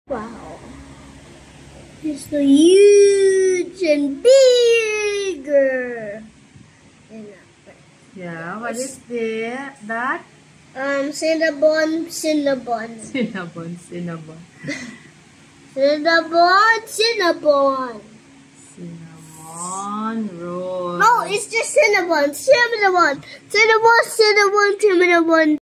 Wow. It's so huge and bigger. Yeah, what is that? Cinnamon. Cinnamon. Cinnamon. Cinnamon roll. No, it's just cinnamon. Cinnamon.